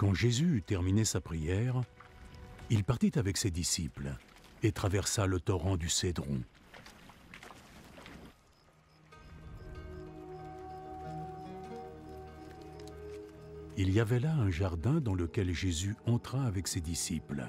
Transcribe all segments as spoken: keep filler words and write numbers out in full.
Quand Jésus eut terminé sa prière, il partit avec ses disciples et traversa le torrent du Cédron. Il y avait là un jardin dans lequel Jésus entra avec ses disciples.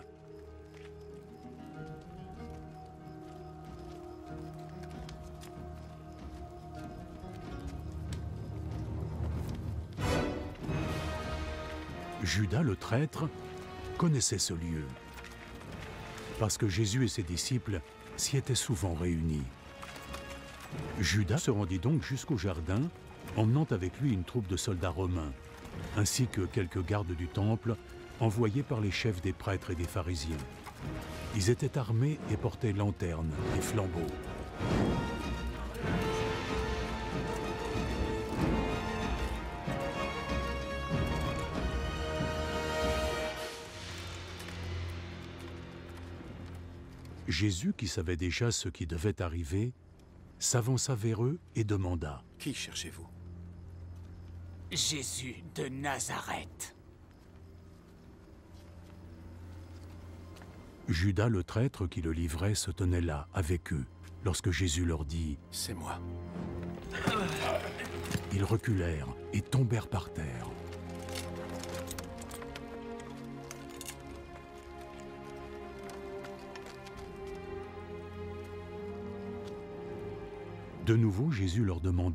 Judas le traître connaissait ce lieu, parce que Jésus et ses disciples s'y étaient souvent réunis. Judas se rendit donc jusqu'au jardin, emmenant avec lui une troupe de soldats romains, ainsi que quelques gardes du temple envoyés par les chefs des prêtres et des pharisiens. Ils étaient armés et portaient lanternes et flambeaux. Jésus, qui savait déjà ce qui devait arriver, s'avança vers eux et demanda : « Qui cherchez-vous » ? Jésus de Nazareth. Judas le traître qui le livrait se tenait là, avec eux, lorsque Jésus leur dit : « C'est moi. » Ils reculèrent et tombèrent par terre. De nouveau, Jésus leur demanda :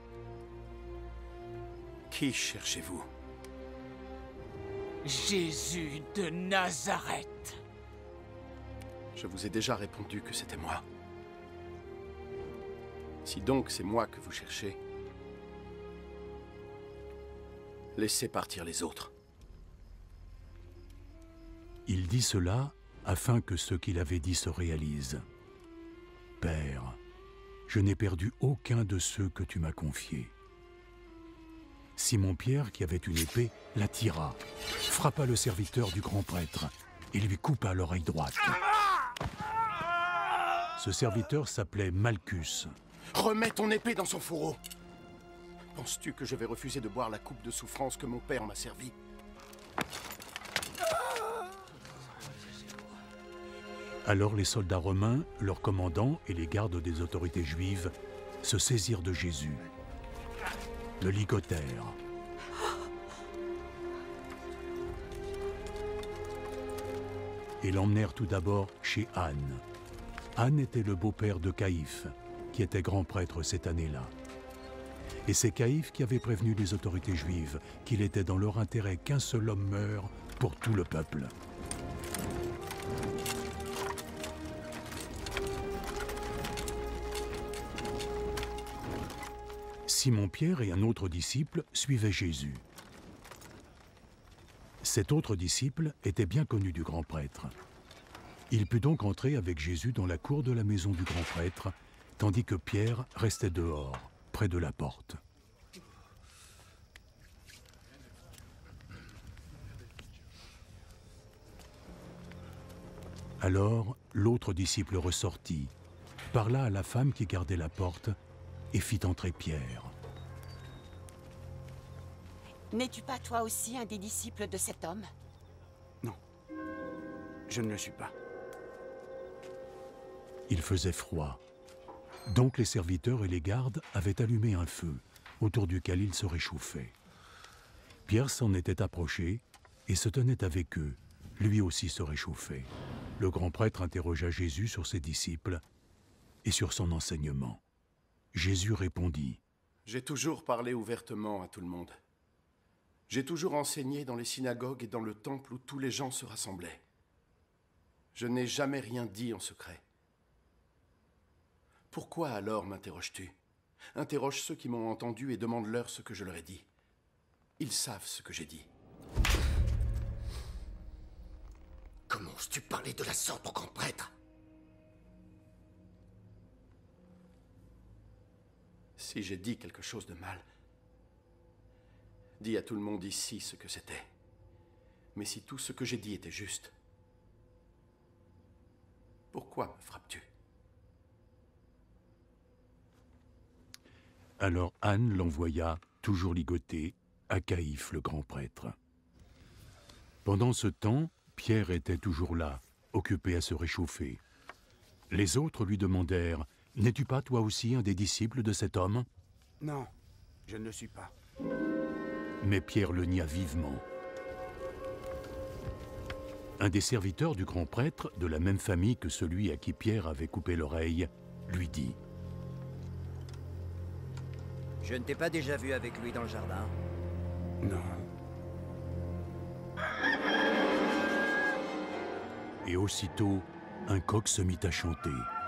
« Qui cherchez-vous » ? Jésus de Nazareth. Je vous ai déjà répondu que c'était moi. Si donc c'est moi que vous cherchez, laissez partir les autres. Il dit cela afin que ce qu'il avait dit se réalise. Père, je n'ai perdu aucun de ceux que tu m'as confiés. Simon-Pierre, qui avait une épée, la tira, frappa le serviteur du grand prêtre et lui coupa l'oreille droite. Ce serviteur s'appelait Malchus. Remets ton épée dans son fourreau. Penses-tu que je vais refuser de boire la coupe de souffrance que mon père m'a servie ? Alors les soldats romains, leurs commandants et les gardes des autorités juives se saisirent de Jésus, le ligotèrent. Et l'emmenèrent tout d'abord chez Anne. Anne était le beau-père de Caïphe, qui était grand prêtre cette année-là. Et c'est Caïphe qui avait prévenu les autorités juives qu'il était dans leur intérêt qu'un seul homme meure pour tout le peuple. Simon-Pierre et un autre disciple suivaient Jésus. Cet autre disciple était bien connu du grand prêtre. Il put donc entrer avec Jésus dans la cour de la maison du grand prêtre, tandis que Pierre restait dehors, près de la porte. Alors, l'autre disciple ressortit, parla à la femme qui gardait la porte et fit entrer Pierre. N'es-tu pas toi aussi un des disciples de cet homme? Non, je ne le suis pas. Il faisait froid. Donc les serviteurs et les gardes avaient allumé un feu, autour duquel ils se réchauffaient. Pierre s'en était approché et se tenait avec eux, lui aussi se réchauffait. Le grand prêtre interrogea Jésus sur ses disciples et sur son enseignement. Jésus répondit : « J'ai toujours parlé ouvertement à tout le monde. J'ai toujours enseigné dans les synagogues et dans le temple où tous les gens se rassemblaient. Je n'ai jamais rien dit en secret. Pourquoi alors m'interroges-tu? Interroge ceux qui m'ont entendu et demande-leur ce que je leur ai dit. Ils savent ce que j'ai dit. » Comment oses-tu parler de la sorte au grand prêtre? Si j'ai dit quelque chose de mal, dis à tout le monde ici ce que c'était. Mais si tout ce que j'ai dit était juste, pourquoi me frappes-tu? Alors Anne l'envoya, toujours ligoté, à Caïphe le grand prêtre. Pendant ce temps, Pierre était toujours là, occupé à se réchauffer. Les autres lui demandèrent « N'es-tu pas toi aussi un des disciples de cet homme ?» Non, je ne le suis pas. Mais Pierre le nia vivement. Un des serviteurs du grand prêtre, de la même famille que celui à qui Pierre avait coupé l'oreille, lui dit « Je ne t'ai pas déjà vu avec lui dans le jardin? » Non. Et aussitôt, un coq se mit à chanter.